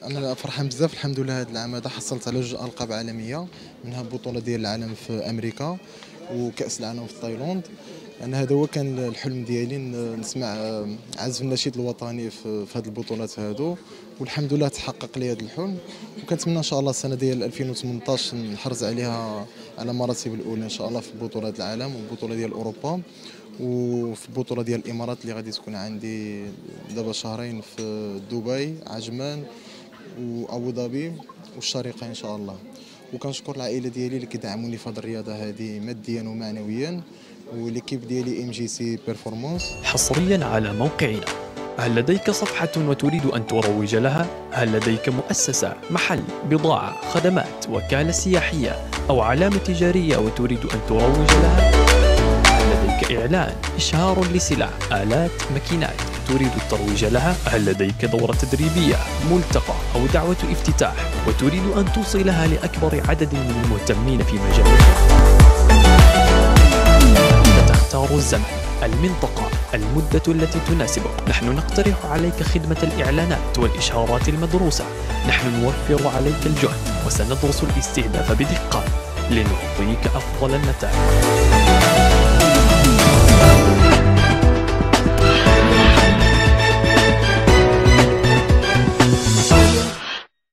انا فرحان بزاف الحمد لله. هذا العام هذا حصلت على جوج القاب عالميه، منها البطوله ديال العالم في امريكا وكاس العالم في تايلاند. انا هذا هو كان الحلم ديالي، نسمع عزف النشيد الوطني في هذه البطولات هادو، والحمد لله تحقق لي هذا الحلم. وكنتمنى ان شاء الله السنه ديال 2018 نحرز عليها على مراتب الاولى ان شاء الله في بطولات العالم والبطوله ديال اوروبا، وفي البطوله ديال الامارات اللي غادي تكون عندي دابا شهرين في دبي عجمان وابو ظبي والشارقه ان شاء الله. وكنشكر العائله ديالي اللي كيدعموني في هذه الرياضه هذه ماديا ومعنويا، وليكيب ديالي ام جي سي بيرفورمانس. حصريا على موقعنا، هل لديك صفحة وتريد أن تروج لها؟ هل لديك مؤسسة، محل، بضاعة، خدمات، وكالة سياحية أو علامة تجارية وتريد أن تروج لها؟ هل لديك إعلان، إشهار لسلع، آلات، ماكينات تريد الترويج لها؟ هل لديك دورة تدريبية، ملتقى أو دعوة افتتاح وتريد أن توصلها لأكبر عدد من المهتمين في مجالك؟ أنت تختار الزمن، المنطقة، المدة التي تناسبك. نحن نقترح عليك خدمة الإعلانات والإشهارات المدروسة. نحن نوفر عليك الجهد وسندرس الاستهداف بدقة لنعطيك أفضل النتائج.